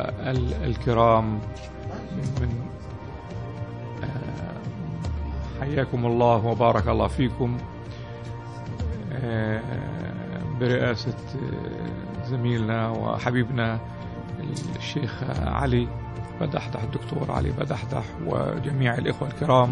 الكرام، من حياكم الله وبارك الله فيكم برئاسة زميلنا وحبيبنا الشيخ علي بدحدح، الدكتور علي بدحدح، وجميع الإخوة الكرام.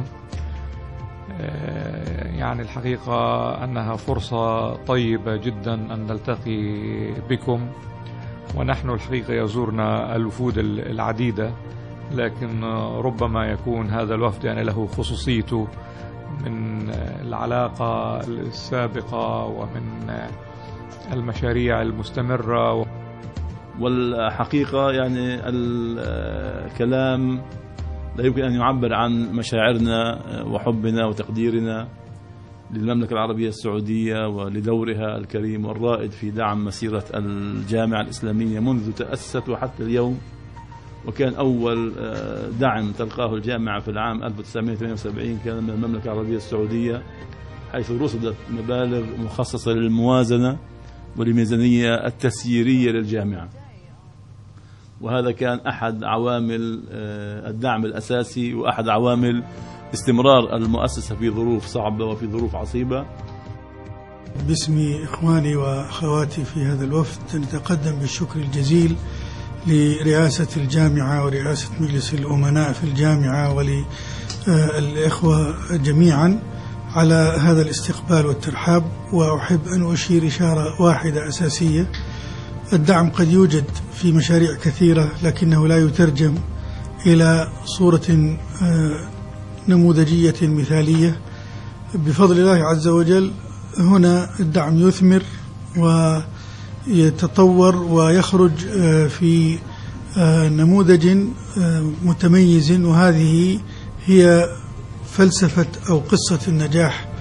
يعني الحقيقة أنها فرصة طيبة جدا أن نلتقي بكم، ونحن الحقيقة يزورنا الوفود العديدة، لكن ربما يكون هذا الوفد يعني له خصوصيته من العلاقة السابقة ومن المشاريع المستمرة. والحقيقة يعني الكلام لا يمكن أن يعبر عن مشاعرنا وحبنا وتقديرنا للمملكة العربية السعودية ولدورها الكريم والرائد في دعم مسيرة الجامعة الإسلامية منذ تأسست وحتى اليوم. وكان أول دعم تلقاه الجامعة في العام 1978 كان من المملكة العربية السعودية، حيث رصدت مبالغ مخصصة للموازنة والميزانية التسييرية للجامعة، وهذا كان أحد عوامل الدعم الأساسي وأحد عوامل استمرار المؤسسة في ظروف صعبة وفي ظروف عصيبة. باسم إخواني وأخواتي في هذا الوفد نتقدم بالشكر الجزيل لرئاسة الجامعة ورئاسة مجلس الأمناء في الجامعة وللإخوة جميعا على هذا الاستقبال والترحاب. وأحب أن أشير إشارة واحدة أساسية: الدعم قد يوجد في مشاريع كثيرة لكنه لا يترجم إلى صورة نموذجية مثالية. بفضل الله عز وجل هنا الدعم يثمر ويتطور ويخرج في نموذج متميز، وهذه هي فلسفة أو قصة النجاح